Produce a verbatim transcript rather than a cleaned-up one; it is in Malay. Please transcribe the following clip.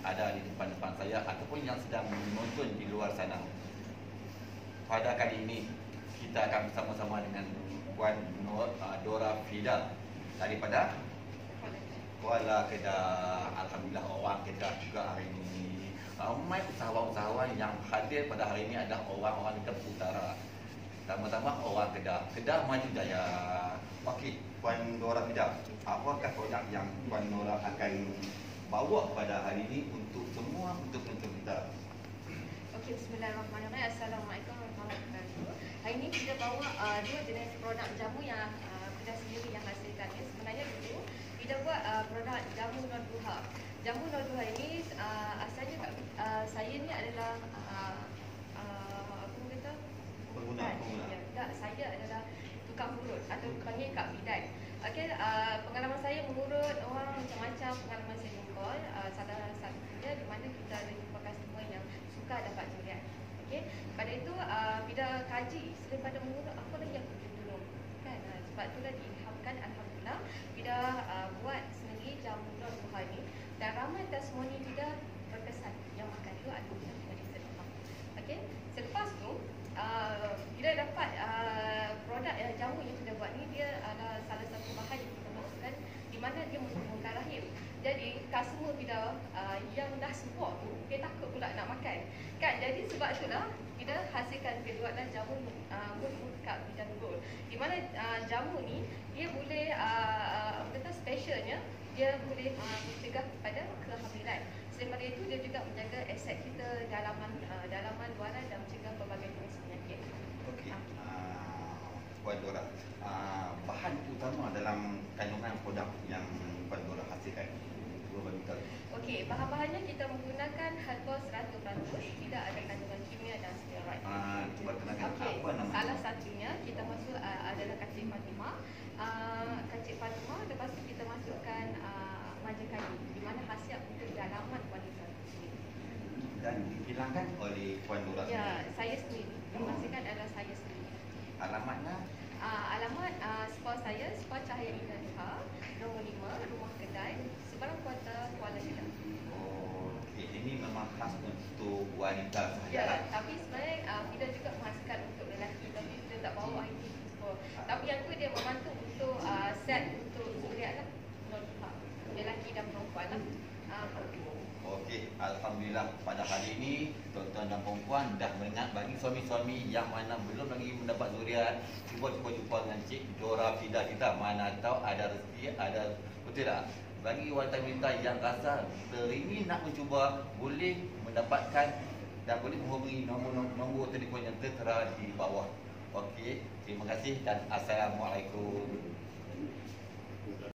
ada di depan-depan saya ataupun yang sedang menonton di luar sana. Pada kali ini kita akan bersama-sama dengan Puan Nur, uh, Dora Fida daripada Kuala Kedah. Alhamdulillah, orang Kedah juga hari ini. Ramai usahawan-usahawan yang hadir pada hari ini adalah orang-orang di Tepi Utara. Pertama-tama orang Kedah, Kedah Maju Jaya. Okey, Puan Dora Fida, apakah produk yang Puan Dora akan bawa pada hari ini untuk semua untuk penonton kita? Okey, bismillahirrahmanirrahim. Assalamualaikum warahmatullahi wabarakatuh. Hari ini kita bawa uh, dua jenis produk jamu yang uh, kita sendiri yang hasilkan. Sebenarnya dulu kita buat uh, produk jamu Nur Duha. Jamu Nur Duha ini uh, asalnya uh, saya ni adalah uh, uh, apa kata? Pengguna, pengguna. Ya, tak, saya adalah tukang urut atau panggil Kak Bidan. Okey, uh, pengalaman saya mengurut orang macam-macam, pengalaman saya jumpa uh, salah satunya di mana kita ada jumpa customer yang suka dapat durian. Okey, pada itu uh, bila kaji daripada mengurut apa lagi yang perlu tolong kan, uh, sebab itulah diilhamkan alhamdulillah bila uh, buat sendiri jamu Nur Duha ni, dan ramai testimoni tidak berkesan yang makan tu alhamdulillah dengan sedekah. Okey, selepas tu Uh, bila dapat uh, produk uh, jamu yang kita buat ni, dia adalah salah satu bahan yang kita masukkan di mana dia menyambungkan rahim. Jadi customer bila uh, yang dah subuh tu, dia takut pula nak makan kan. Jadi sebab itulah kita hasilkan keduanya jamu uh, Mut Kak Bidan Gold, di mana uh, jamu ni dia boleh uh, kata specialnya dia boleh uh, mencegah kepada kehamilan. Selain daripada itu, dia juga menjaga aset kita dalaman uh, dalaman luaran dan mencegah pelbagai jenis penyakit. Okey, uh, Puan Dora, uh, bahan utama dalam kandungan produk yang Puan Dora hasilkan, cuba bagi tahu. Okey, bahan-bahannya kita menggunakan herba seratus peratus, tidak ada kandungan kimia dan steroid. Uh, cuba kenalkan Okey, apa nama? salah satunya kita masuk uh, adalah kacik Fatimah. Uh, kacik Fatimah, lepas tu kita masukkan uh, maja kayu, di mana khasiat untuk dalaman wanita sendiri. Dan dihilangkan oleh Puan Dora Ya, sendiri. saya sendiri. Yang pastikan adalah saya sendiri. Alamatnya? Uh, alamat uh, spor saya, Spor Cahaya Indah Duha, nombor lima, Rumah Kedai, Seberang Kuarta, Kuala Kedah. Oh, okey, ini memang khas untuk wanita sahaja. Ya, tapi sebenarnya uh, kita juga menghasilkan untuk lelaki, tapi kita tak bawa I T spor. Tapi yang tu dia membantu untuk uh, set untuk zuriat lah, Nur Duha, lelaki dan perempuan lah. Uh, Okey, alhamdulillah pada hari ini tuan-tuan dan puan dah mendengar. Bagi suami-suami yang mana belum lagi mendapat zuriat, cuba-cuba jumpa dengan Cik Dora Fida kita. Mana tahu ada rezeki, ada betul tak? Bagi wanita-wanita yang rasa teringin nak mencuba, boleh mendapatkan dan boleh menghubungi nombor-nombor telefon yang tertera di bawah. Okey, terima kasih dan assalamualaikum.